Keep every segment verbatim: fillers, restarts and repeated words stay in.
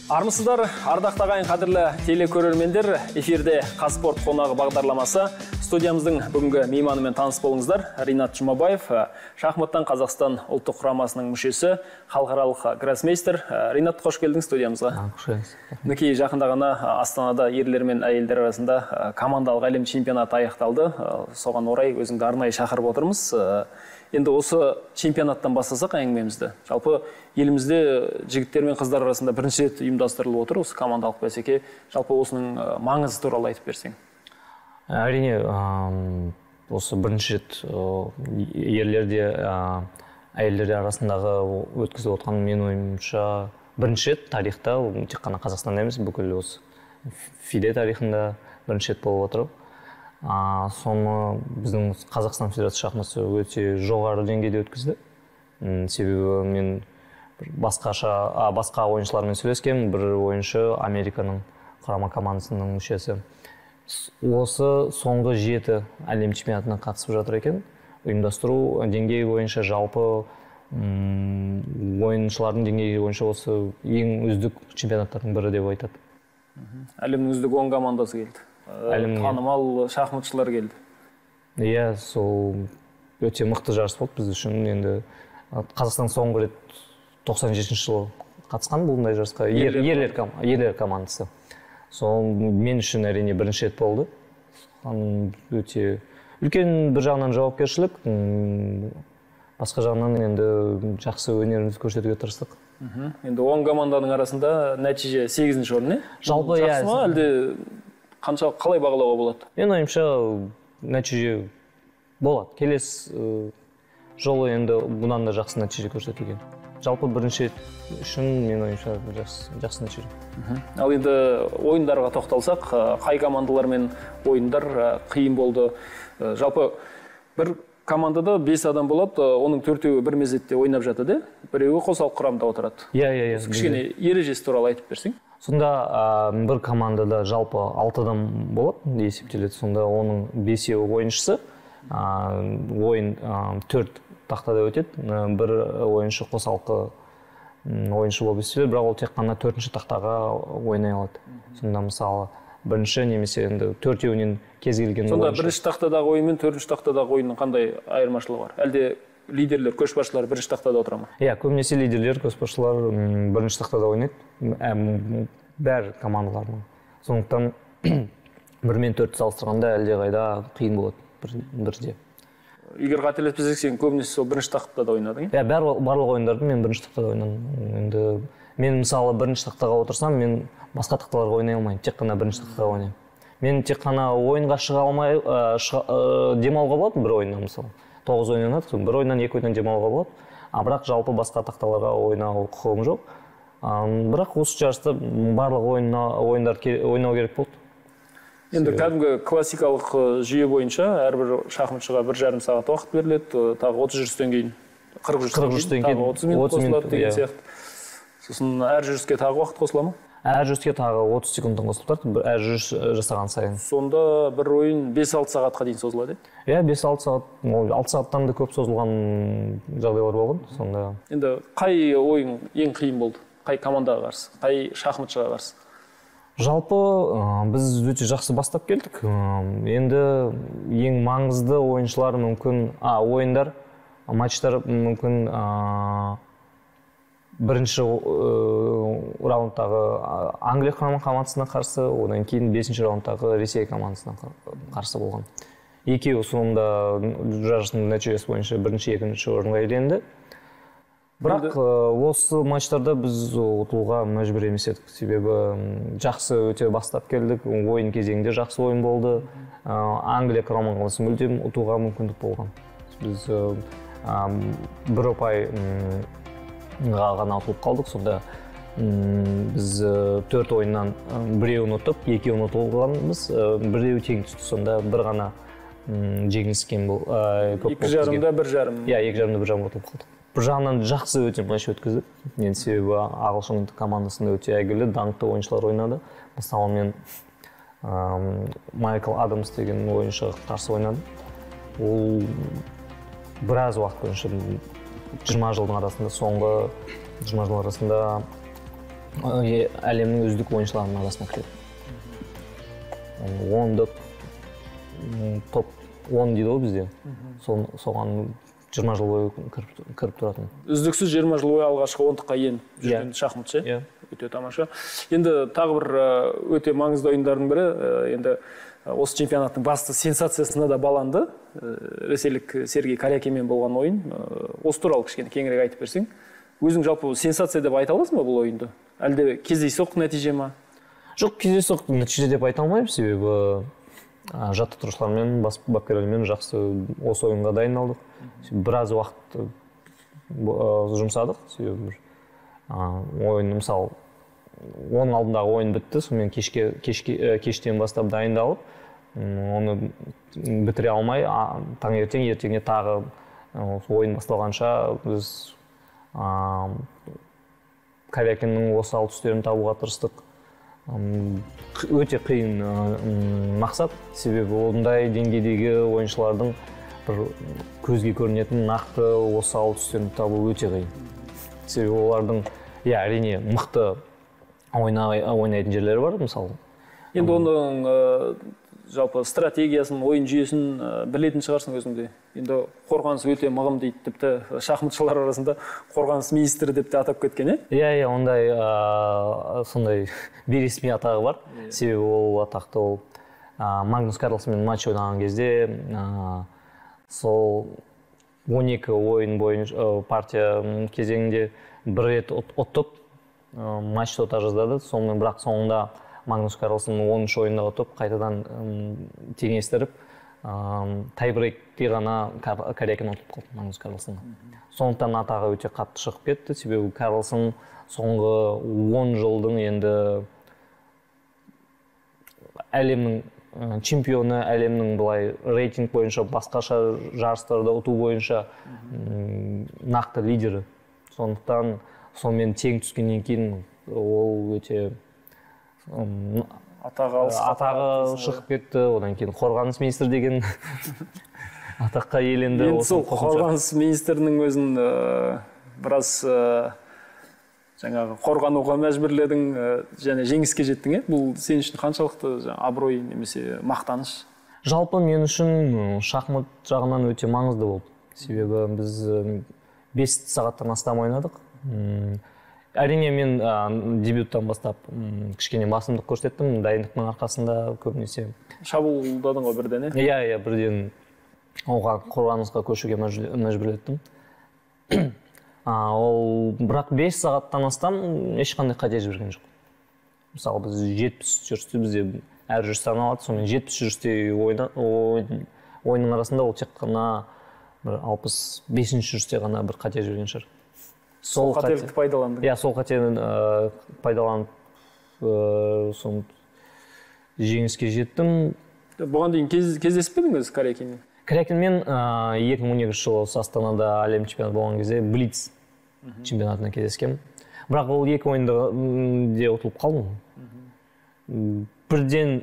Армысыздар, ардақты ағайын қадірлі телекөрермендер, эфирде Қазспорт қонағы бағдарламасы. Студиямыздың бүгінгі мейманымен таныс болыңыздар. Ринат Жұмабаев, шахматтан Қазақстан ұлттық құрамасының мүшесі, халықаралық гроссмейстер. Ринат, қош келдің студиямызға. Қош келдіңіз. Мінекей жақында ғана Астанада ерлер мен әйелдер арасында командалық әлем чемпионаты аяқталды. Соған орай өзіңді арнайы шақырып отырмыз. Енді осы чемпионаттан бастасақ әңгімемізді. Жалпы елімізде жігіттер мен қыздар арасында бірінші рет ұйымдастырылып отыр осы командалық бәсеке. Жалпы осының маңызы туралы айтып берсең. Әрине, осы бірінші рет ерлерде, әйелдер арасындағы өткізіп отқан мен ойымша бірінші рет тарихта, тек қана Қазақстанда емес, бүкіл осы фиде тарихында бірінші рет болып отыр. Соны біздің Қазақстан Федерация шахматы өте жоғары деңгейде өткізді. Себебі мен басқаша, басқа ойыншылармен сөйлескен, бір ойыншы Американың құрама командасының мүшесі. Осы соңғы жеті әлем чемпионатына қатысып жатыр екен. Ұйымдастыру деңгейі бойынша жалпы ойыншылардың деңгейі бойынша осы ең үздік чемпионаттардың бірі деп айтады. Әлемнің үздік он командасы келді. Танымал шахматшылар келді. Иә, сол өте мықты жарыс болды біз үшін. Енді Қазақстан соңғы рет тоқсан жетінші жылы қатысқан бұндай жарысқа, ерлер командасы. Сол мен үшін әрине бірінші рет болды. Өте үлкен бір жағынан жауапкершілік, басқа жағынан енді жақсы өнерімізді көрсетуге тырыстық. Енді он команданың арасында нәтиже сегізінші орын, не? Жалпы жақсы ма, әлде қанша қалай бағалауға болады? Мен ойымша нәтиже болады. Келесі жолы енді бұнан да жақсы нәтиже көрсетілген. Жалпы бірінші үшін мен ойымша жақсы нәтиже. Ал енді ойындарға тоқталсақ, қай командалармен ойындар қиын болды? Жалпы бір командада бес адам болады, оның төртеуі бір мезетте ойнап жатады, біреуі қосалқы құрамда отырады. Иә, иә, иә. Кішкене ережесі туралы айтып берсең. Сонда бір командада жалпы алты адам болады, есептеледі. Сонда оның бесеуі ойыншысы, ойын төрт тақтада өтеді, бір ойыншы қосалқы ойыншы болып есептеледі, бірақ ол тек қана төртінші тақтаға ойнай алады. Сонда мысалы бірінші немесе енді төртеуінен кез келген ойыншы. Сонда бірінші тақтадағы ойын мен төртінші тақтадағы ойынның қандай айырмашылығы бар? Әлде лидерлер, көшбасшылар бірінші тақтада отыра ма? Иә, көбінесе лидерлер, көшбасшылар бірінші тақтада ойнайды, бәр командалардың. Сондықтан бір мен төртті салыстырғанда әлде қайда қиын болады бірде. Егер қателеспесек, сен көбінесе сол бірінші тақтада ойнадың? Иә, барлық ойындарды мен бірінші тақтада ойнадым. Енді мен мысалы бірінші тақтаға отырсам, мен басқа тақталарға ойнай алмаймын, тек қана бірінші тақтаға ойнаймын. Мен тек қана ойынға шыға алмай, демалуға болады бір ойыннан мысалы. тоғыз ойнанады, бір ойыннан екі ойыннан демалуға болады. А бірақ жалпы басқа тақталарға ойнау құқығым жоқ. Бірақ осы жарыста барлық ойындар ойнау керек болды. Енді кәдімгі классикалық жүйе бойынша әрбір шахматшыға бір жарым сағат уақыт беріледі, тағы отыз жүрістен кейін қырық жүрістен кейін отыз минут қосылады деген сияқты. Сосын әр жүріске тағы уақыт қосыла ма? Әр жүріске тағы отыз секундтан қосылып тұрады, әр жүріс жасаған сайын. Сонда бір ойын бес алты сағатқа дейін созылады? Иә, бес алты сағат, алты сағаттан да көп созылған жағдайлар болған. Сонда енді қай ойын ең қиын болды? Қай командаға қарсы? Қай шахматшыға қарсы? Жалпы біз өте жақсы бастап келдік. Енді ең маңызды ойыншылар мүмкін, ойындар, матчтар мүмкін бірінші раундтағы Англия құрама командасына қарсы, одан кейін бесінші раундтағы Ресей командасына қарсы болған. Екеуі соңында жарыстың нәтижесі бойынша бірінші, екінші орынға иеленді. Бірақ осы матчтарда біз ұтылуға мәжбүр емес едік. Себебі жақсы өте бастап келдік, ойын кезеңінде жақсы ойын болды. Англия құрама командасы мүлдем ұтуға мүмкіндік болған. Біз бір ұпай ғана ұтылып қалдық. Сонда біз төрт ойыннан біреуін ұтып, екеуін ұтылғанбыз, біреуі тең түсті. Сонда бір ғана жеңіліс кем бұл. Екі жарымда бір жарым. Иә, екі жарымда бір жарым ұтылып қалдық. Бір жағынан жақсы өте матч өткіздік. Мен себебі ағылшын командасында өте әйгілі, даңқты ойыншылар ойнады. Мысалы мен Майкл Адамс деген ойыншыға қарсы ойнадым. Ол біраз уақыт бойынша жиырма жылдың арасында, соңғы жиырма жыл арасында әлемнің үздік ойыншыларының арасына кіреді. ондық топ он дейді ғой бізде. Соған жиырма жыл бойы кіріп тұратын. Үздіксіз жиырма жыл бойы алғашқы ондыққа еніп жүрген шахмат ше? Өте тамаша. Енді тағы бір өте маңызды ойындардың бірі, енді осы чемпионаттың басты сенсациясына да баланды. Ресейлік Сергей Карякинмен болған ойын. Осы туралы кішкене кеңірек айтып берсең. Өзің жалпы сенсация деп айта аласың ба бұл ойынды? Әлде кездейсоқ нәтиже ма? Жоқ, кездейсоқ нәтиже деп айта алмаймын, себебі жаттықтырушылармен, бапкерлермен жақсы осы ойынға дайындалдық. Біраз уақыт жұмсадық, себебі ойын, мысалы, оның алдындағы ойын бітті, сонымен кештен бастап дайындалып, оны бітіре алмай, таңертең, ертеңіне тағы ойын басталғанша біз Карякиннің осы алты үстерін табуға тырыстық. Өте қиын мақсат, себебі ондай деңгейдегі ойыншылардың бір көзге көрінетін нақты осы алты үстерін табу өте қиын. Себебі олардың, иә, әрине, мықты ойнайтын жерлері бар, мысалы. Енді оның жалпы стратегиясын, ойын жүйесін білетін шығарсың өзіңде. Енді қорғаныс өте мығым дейді, тіпті шахматшылар арасында қорғаныс министрі деп те атап кеткен, е? Иә, иә, ондай сондай бейресми атағы бар. Себебі ол атақты ол Магнус Карлсенмен матч ойнаған кезде сол он екі ойын бойынша партия кезеңінде бір рет ұтып матчты ұта жаздады. Сонымен бірақ соңында Магнус Карлсен оныншы ойында ұтып, қайтадан теңестіріп, тайбрейкте ғана Карякин ұтып қалды Магнус Карлсен. Сондықтан атағы өте қатты шығып кетті, себебі Карлсен соңғы он жылдың енді әлемнің чемпионы, әлемнің бұлай рейтинг бойынша, басқаша жарыстарда ұту бойынша нақты лидері. Сондықтан сонымен тең түскеннен кейін ол өте атағы шығып кетті. Одан кейін қорғаныс министрі деген атаққа еленді. Енді сол қорғаныс министрінің өзін біраз жаңағы қорғануға мәжбүрледің және жеңіске жеттің, е? Бұл сен үшін қаншалықты абырой немесе мақтаныш? Жалпы мен үшін шахмат жағынан өте маңызды болды. Себебі біз бес сағаттан астам ойнадық. Әрине мен дебюттан бастап кішкене басымдық көрсеттім, дайындықтың арқасында көбінесе. Шабуылдадың ғой бірден, е? Иә, иә, бірден оған қорғанысқа көшуге мәжбүрлеттім. Ол бірақ бес сағаттан астам ешқандай қате жіберген жоқ. Мысалы біз жетпіс жүрісте бізде әр жүріс саналады, сонымен жетпіс жүрісте ойынның арасында ол тек қана алпыс бесінші жүрісте ғана бір қате жіберген шығар. Сол қателікті пайдаландың? Иә, сол қатені пайдаланып соны жеңіске жеттім. Бұған дейін кездесіп пе едіңіз Карякинмен? Карякинмен екі мың он екінші жылы Астанада әлем чемпионаты болған кезде Блиц чемпионатына кездескем. Бірақ ол екі ойында де ұтылып қалдым. Бірден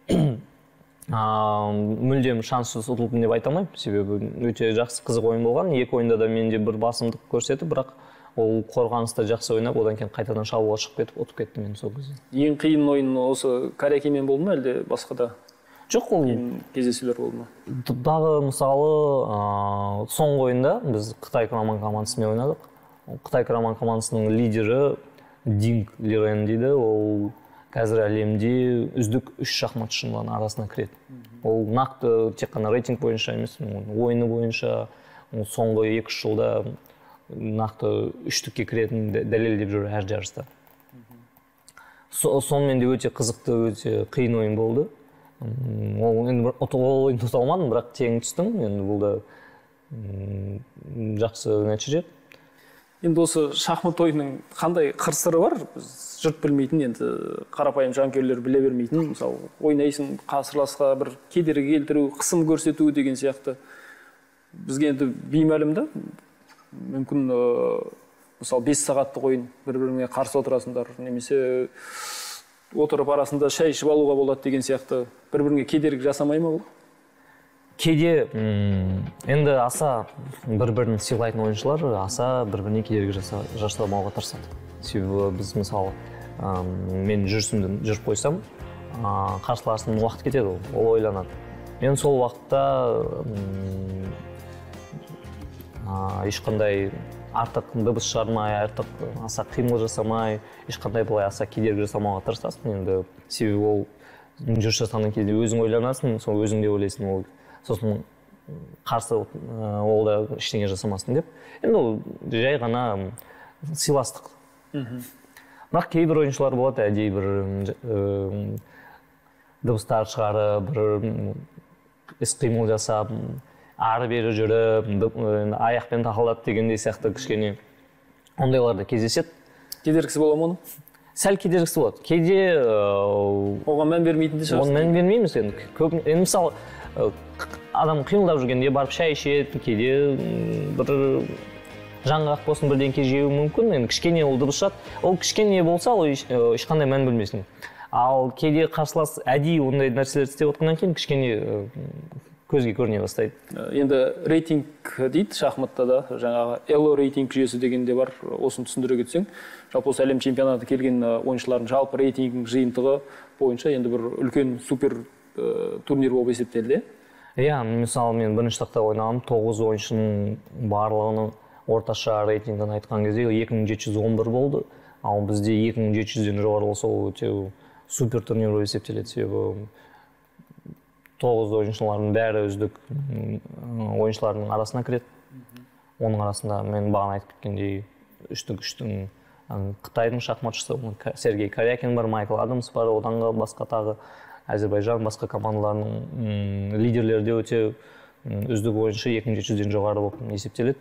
мүлдем шанссыз ұтылдым деп айта алмаймын, себебі өте жақсы қызық ойын болған. Екі ойында да менде бір басымдық көрсетіп, бірақ ол қорғаныста жақсы ойнап, одан кейін қайтадан шабуылға шығып кетіп, ұтып кетті мен сол кезде. Ең қиын ойын осы Карякинмен болды ма, әлде басқа да? Жоқ, ол кездесулер болды ма? Дағы мысалы соңғы ойында біз Қытай Құраман командасымен ойнадық. Қытай Құраман командасының лидері Динг Лирен дейді. Ол қазір әлемде үздік үш шахматшының арасына кіреді. Ол нақты тек қана рейтинг бойынша емес, ойыны бойынша соңғы екі-үш жылда нақты үштікке кіретін дәлелдеп жүр әр жарыста. Сонымен де өте қызықты, өте қиын ойын болды. Ол ойын ұта алмадым, бірақ тең түстім. Енді бұл да жақсы нәтиже. Енді осы шахмат ойының қандай қыр-сыры бар? Жұрт білмейтін, енді қарапайым жанкүйерлер біле бермейтін. Мысалы, ойнайсың, қарсыласқа бір кедергі келтіру, қысым көрсету деген сияқты. Бізге енді беймәлім да. Мүмкін мысалы бес сағаттық ойын бір-біріне қарсы отырасыңдар, немесе отырып арасында шай ішіп алуға болады деген сияқты. Бір-біріне кедергі жасамай ма бұл? Кейде енді аса бір-бірін сыйлайтын ойыншылар аса бір-біріне кедергі жасамауға тырысады. Себебі біз мысалы мен жүрісімді жүріп қойсам, қарсыласым уақыт кетеді, ол ойланады. Мен сол уақытта ешқандай артық дыбыс шығармай, артық аса қимыл жасамай, ешқандай былай аса кедергі жасамауға тырысасың. Енді себебі ол жүріс жасағаннан кейін өзің ойланасың, сол өзің де ойлайсың, ол сосын қарсы ол да ештеңе жасамасын деп. Енді ол жай ғана сыйластық. Бірақ кейбір ойыншылар болады, әдейі бір дыбыстар шығарып, бір іс-қимыл жасап, ары бері жүріп, аяқпен тақылдап дегендей сияқты кішкене ондайларда кездеседі. Кедергісі бола ма оның? Сәл кедергісі болады. Кейде оған мән бермейтін де шығарсың. Оған мән бермейміз енді. Енді мысалы адам қимылдап жүргенде барып шай ішеді, кейде бір жаңғақ болсын бірдеңке жеуі мүмкін. Енді кішкене ол дыбыс шығады. Ол кішкене болса, ол ешқандай мән бермейсің. Ал кейде қарсылас әдейі ондай нәрселер істеп отқаннан кейін кішкене көзге көріне бастайды. Енді рейтинг дейді шахматта да, жаңағы эло рейтинг жүйесі деген де бар. Осын түсіндіре кетсең, жалпы осы әлем чемпионаты келген ойыншылардың жалпы рейтинг жиынтығы бойынша енді бір үлкен супер турнир болып есептелді. Иә, мысалы мен бірінші тақта ойнағам, тоғыз ойыншының барлығының орташа рейтингін айтқан кезде екі мың жеті жүз он бір болды. Ал бізде екі мың жеті жүзден жоғары болса, ол өте супер турнир болып есептеледі. Себебі тоғыз ойыншылардың бәрі үздік ойыншылардың арасына кіреді. Оның арасында мен бағана айтып кеткендей үштік үштің Қытайдың шахматшысы Сергей Карякин бар, Майкл Адамс бар, одан басқа тағы Әзербайжан басқа командаларының лидерлері де өте үздік ойыншы екі мың жеті жүзден жоғары болып есептеледі.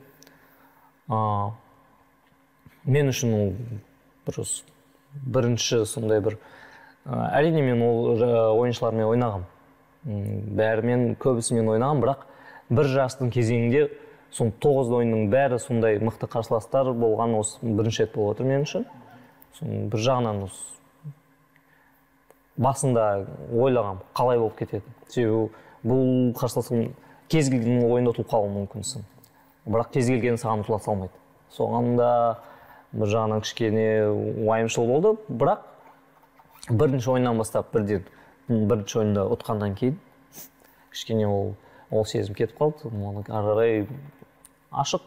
Мен үшін ол дұрыс бірінші сондай бір әрине мен ол ойыншылармен ойнағам. Бәрімен көбісімен ойнағам, бірақ бір жарыстың кезеңінде сон тоғыз ойынның бәрі сондай мықты қарсыластар болған осы бірінші рет болып отыр мен үшін. Сон бір жағынан басында ойлағам, қалай болып кетеді. Себебі бұл қарсыластың кез келген ойында ұтылып қалуы мүмкінсің. Бірақ кез келген саған ұтыла салмайды. Соған да бір жағынан кішкене уайымшыл болды, бірақ бірінші ойыннан бастап бірден бірінші ойында ұтқаннан кейін кішкене ол ол сезім кетіп қалды. Оны ары қарай ашық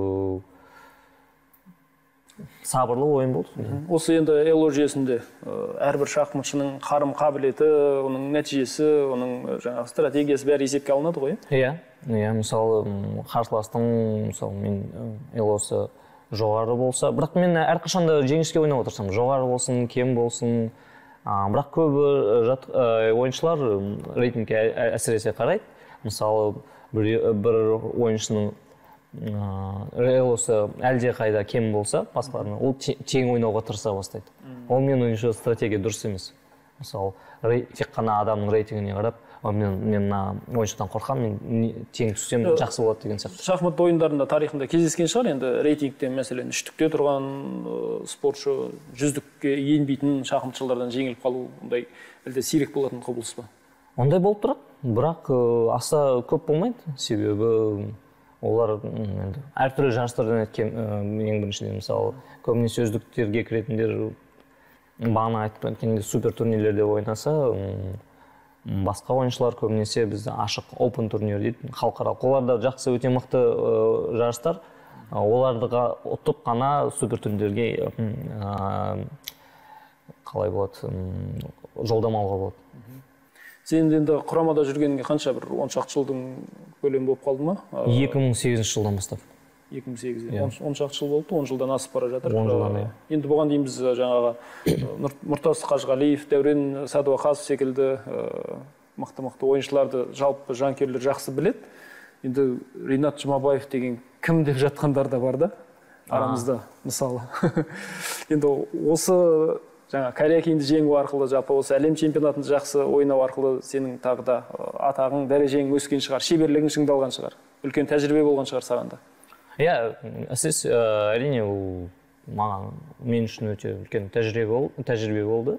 сабырлы ойын болды. Осы енді эло жүйесінде әрбір шахматшының қарым қабілеті, оның нәтижесі, оның жаңағы стратегиясы бәрі есепке алынады ғой? Иә, иә, мысалы қарсыластың мысалы мен элосы жоғары болса, бірақ мен әрқашанда жеңіске ойнап отырсам, жоғары болсын, кем болсын, бірақ көбі ойыншылар рейтингке әсіресе қарайды. Мысалы бір ойыншының элосы әлде қайда кем болса, басқаларына ол тең ойнауға тырыса бастайды. Ол мен ойыншы стратегия дұрыс емес. Мысалы тек қана адамның рейтингіне қарап, мен ойыншыдан қорқам, мен тең түссем жақсы болады деген сияқты. Шахмат ойындарында тарихында кездескен шығар, енді рейтингтен мәселен үштікте тұрған спортшы жүздікке енбейтін шахматшылардан жеңіліп қалу, ондай әлде сирек болатын құбылыс па? Ондай болып тұрады, бірақ аса көп болмайды, себебі олар әртүрлі жарыстардан өткен, ең біріншіден мысалы көбінесе үздіктерге кіретіндер бағана айтып өткенде супер турнирлерде ойнаса, басқа ойыншылар көбінесе бізде ашық open турнир дейді, халықаралық. Олар да жақсы өте мықты жарыстар, оларды ұтып қана супер турнирлерге қалай болады, жолдама алуға болады. Сен енді құрамада жүргенге қанша бір он шақты жылдың көлемі болып қалды ма? екі мың сегізінші жылдан бастап. екі мың сегізден он шақты жыл болды, он жылдан асып бара жатыр. он жылдан, иә. Енді бұған дейін біз жаңағы Нұртас Қажығалиев, Дәурен Сәдуақасов секілді мықты-мықты ойыншыларды жалпы жанкүйерлер жақсы біледі. Енді Ринат Жұмабаев деген кім деп жатқандар да бар да арамызда, мысалы. Енді осы жаңа Карякинді жеңу арқылы, жалпы осы әлем чемпионатын жақсы ойнау арқылы сенің тағы да атағың, дәрежең өскен шығар, шеберлігің шыңдалған шығар, үлкен тәжірибе болған шығар саған да. Иә, әсес әрине ол маған мен үшін өте үлкен тәжірибе болды.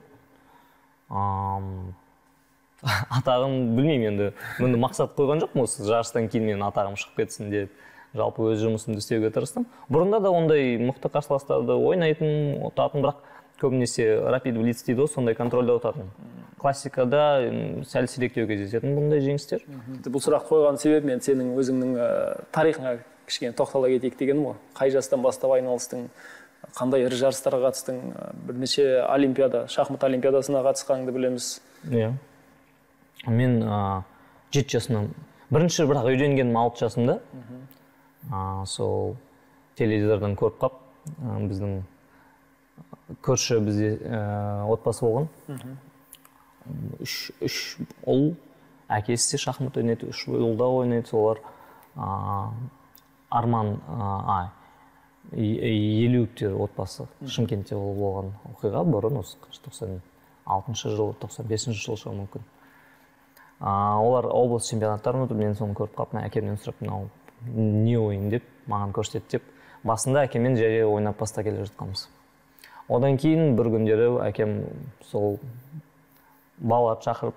Атағым білмеймін енді, мұнды мақсат қойған жоқпын осы жарыстан кейін мен атағым шығып кетсін деп, жалпы өз жұмысымды істеуге тырыстым. Бұрында да ондай мықты қарсыластарды ойнайтын, ұтатын, бірақ көбінесе рапид блиц дейді ғой, сондай контрольда отыратын. Классикада сәл сиректеу кездесетін бұндай жеңістер. Бұл сұрақ қойған себебі мен сенің өзіңнің тарихыңа кішкене тоқтала кетейік дегенім ғой. Қай жастан бастап айналыстың, қандай ірі жарыстарға қатыстың, бірнеше олимпиада, шахмат олимпиадасына қатысқаныңды білеміз. Иә. Мен жеті жасымнан, бірінші бірақ үйренгенім алты жасымда. Сол телевизордан көріп қап, біздің көрші бізде отбасы болған. Үш ұл, әкесі де шахмат ойнайды, үш ұл да ойнайды, солар Арман Елеуовтер отбасы, Шымкентте болған оқиға бұрын, тоқсан алтыншы жыл, тоқсан бесінші жыл шығуы мүмкін. Олар облыс чемпионаттарын өтіп, мен соны көріп қап, әкемнен сұрап, мынау не ойын деп, маған көрсетті деп, басында әкеммен жай ойнап баста келе жатқанбыз. Одан кейін бір күндері әкем сол балаларды шақырып,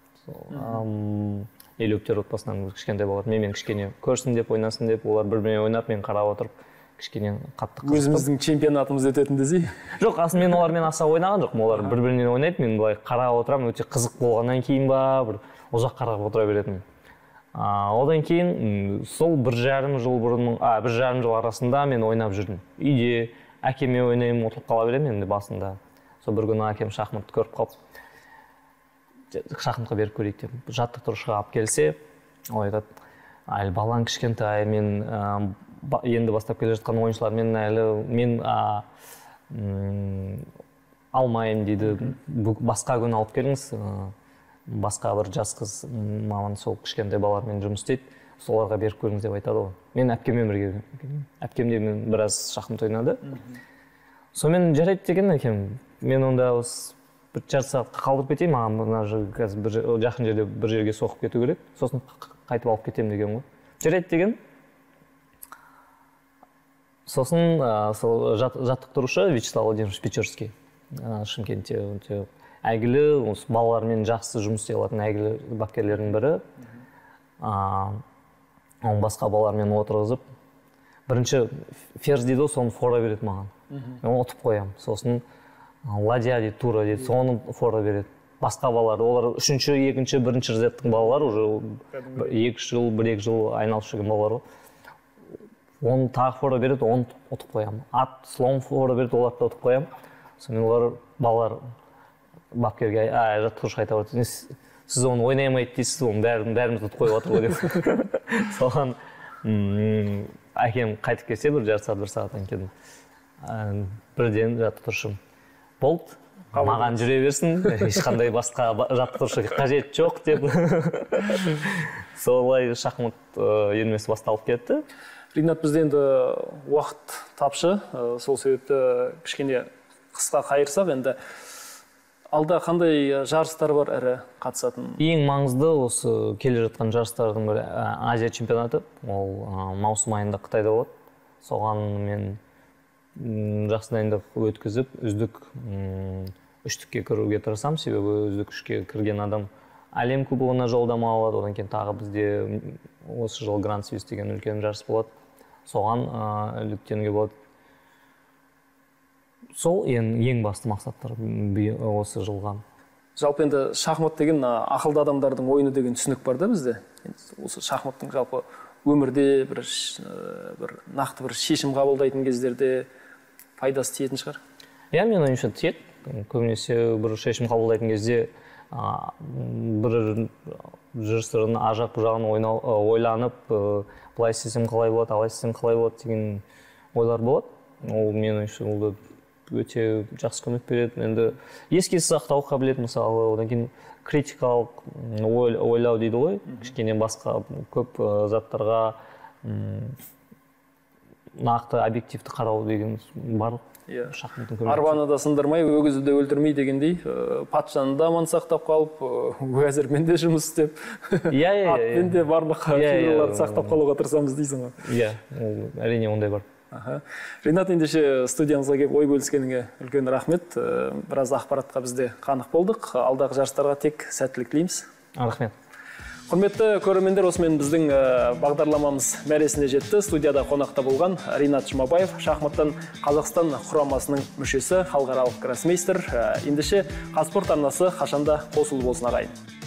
Елеуовтер отбасынан кішкентай болады. Мен кішкене көрсін деп, ойнасын деп, олар бір-біріне ойнап, мен қарап отырып, кішкене қатты қызықтым. Өзіміздің чемпионатымыз өтетін десей? Жоқ, асын мен олармен аса ойнаған жоқ. Олар бір-бірінен ойнайды, мен былай қарап отырам, өте қызық болғаннан кейін ба, бір ұзақ қарап отыра беретін. Одан кейін сол бір жарым жыл бұрын, бір жарым жыл арасында мен ойнап жүрдім. Үйде әкеме ойнаймын, отырып қала беремін енді басында. Сол бір күні әкем шахматты көріп қалып, шахматқа беріп көрейік деп, жаттықтырушыға алып келсе, ол айтады, әлі балаң кішкентай, мен енді бастап келе жатқан ойыншылармен әлі мен алмайын дейді, басқа күн алып келіңіз, басқа бір жас қыз маман сол кішкентай балалармен жұмыс істейді, соларға беріп көріңіз деп айтады ғой. Мен әпкеммен бірге, әпкем де мен біраз шахмат ойнады. Сонымен жарайды деген әкем, мен онда бір жарты сағатқа қалдырып кетейін, маған мына қазір жақын жерде бір жерге соқып кету керек, сосын қайтып алып кетемін деген ғой. Жарайды деген. Сосын жаттықтырушы Вячеслав Владимирович Печерский, Шымкентте әйгілі, балалармен жақсы жұмыс істей алатын әйгілі бапкерлердің бірі. Оның басқа балалармен отырғызып, бірінші ферзь дейді, соны фора береді маған. Мен ұтып қоямын. Сосын ладья дейді, тура дейді, соны фора береді. Басқа балалар, олар үшінші, екінші, бірінші рзеттің балалар, уже екі жыл, бір-екі жыл айналысып жүрген балалар ғой. Оны тағы фора береді, оны ұтып қоямын. Ат, слон фора береді, оларды да ұтып қоямын. Сонымен олар балалар бапкерге, жаттықтырушыға айтып отыр, сіз оны ойнай алмайды дейсіз, оны бәрімізді ұтып қойып отыр ғой деп. Соған әкем қайтып келсе, бір жарты сағат, бір сағаттан кейін бірден жаттықтырушым болды, маған жүре берсін, ешқандай басқа жаттықтырушы қажет жоқ деп. Солай шахмат үйірмесі басталып кетті. Ринат, бізде енді уақыт тапшы, сол себепті кішкене қысқа қайырсақ, енді алда қандай жарыстар бар әрі қатысатын? Ең маңызды осы келе жатқан жарыстардың бірі Азия чемпионаты, ол маусым айында Қытайда болады. Соған мен жақсы дайындық өткізіп, үздік үштікке кіруге тырысамын, себебі үздік үшке кірген адам әлем кубогына жолдама алады, одан кейін тағы бізде осы жыл Гранд Свис деген үлкен жарыс болады. Соған іліктенуге болады. Сол ең басты мақсаттар осы жылға. Жалпы енді шахмат деген ақылды адамдардың ойыны деген түсінік бар да бізде. Осы шахматтың жалпы өмірде бір нақты бір шешім қабылдайтын кездерде пайдасы тиетін шығар. Иә, мен ойымша тиеді. Көбінесе бір шешім қабылдайтын кезде бір жүрістірін ажақ жағын ойланып, былай істесем қалай болады, алай істесем қалай болады деген ойлар болады. Ол мен ойымша ол өте жақсы көмек береді. Енді еске сақтау қабілет мысалы, одан кейін критикалық ойлау дейді ғой, кішкене басқа көп заттарға нақты объективті қарау деген бар. Арбаны да сындырмай, өгізді де өлтірмей дегендей, патшаны да аман сақтап қалып, уәзірмен де жұмыс істеп, атпен де барлық фигураларды сақтап қалуға тырысамыз дейсің ғой. Иә, әрине ондай бар. Ринат, ендеше студиямызға келіп ой бөліскеніңе үлкен рахмет. Біраз ақпаратқа бізде қанық болдық. Алдағы жарыстарға тек сәттілік тілейміз. Рахмет. Құрметті көрермендер, осымен біздің бағдарламамыз мәресіне жетті. Студияда қонақта болған Ринат Жұмабаев, шахматтан Қазақстан құрамасының мүшесі, халықаралық гроссмейстер. Ендеше Қазспорт арнасы қашанда қосылып болсын ағайын.